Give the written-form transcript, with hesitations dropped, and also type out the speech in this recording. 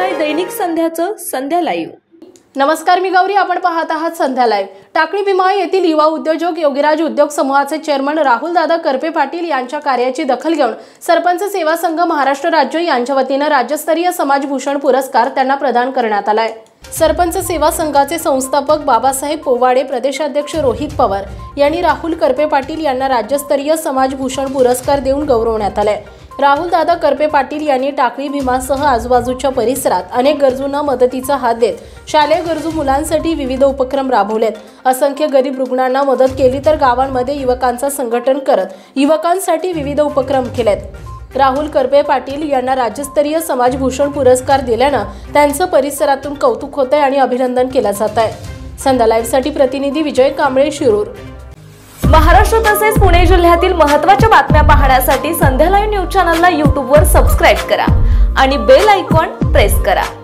आहे दैनिक संध्याचं संध्या लाईव्ह। नमस्कार, मी गौरी, आपण पाहत आहात संध्या लाईव्ह। टाकळी भीमा येथील युवा उद्योजक योगीराज उद्योग समूहाचे चेअरमन राहुल दादा करपे पाटील यांच्या कार्याची दखल घेऊन सरपंच सेवा संघ महाराष्ट्र राज्य यांच्या वतीने राज्यस्तरीय समाजभूषण पुरस्कार त्यांना प्रदान करण्यात आलाय। सरपंच सेवा संघाचे संस्थापक बाबासाहेब पोवाडे, प्रदेशाध्यक्ष रोहित पवार यांनी राहुल करपे पाटील यांना राज्यस्तरीय समाजभूषण पुरस्कार देऊन गौरवण्यात आले। राहुल दादा करपे पाटील यांनी टाकळी भीमासह आजूबाजूच्या परिसरात अनेक गरजूंना मदतीचा हात देत शालेय गरजू मुलांसाठी विविध उपक्रम राबवलेत। असंख्य गरीब रुग्णांना मदत केली तर गावांमध्ये युवकांचा संघटन करत युवकांसाठी विविध उपक्रम केलेत। राहुल करपे पाटील यांना राज्यस्तरीय समाजभूषण पुरस्कार दिल्यानं त्यांचं परिसरातून कौतुक होतंय आणि अभिनंदन केलं जात आहे। संध्या लाईव्हसाठी प्रतिनिधी विजय कांबळे, शिरूर। महाराष्ट्र तसेच पुणे जिल्ह्यातील महत्त्वाच्या बातम्या पाहण्यासाठी संध्या लाईव्ह न्यूज चॅनलला YouTube वर सबस्क्राइब करा आणि बेल आयकॉन प्रेस करा।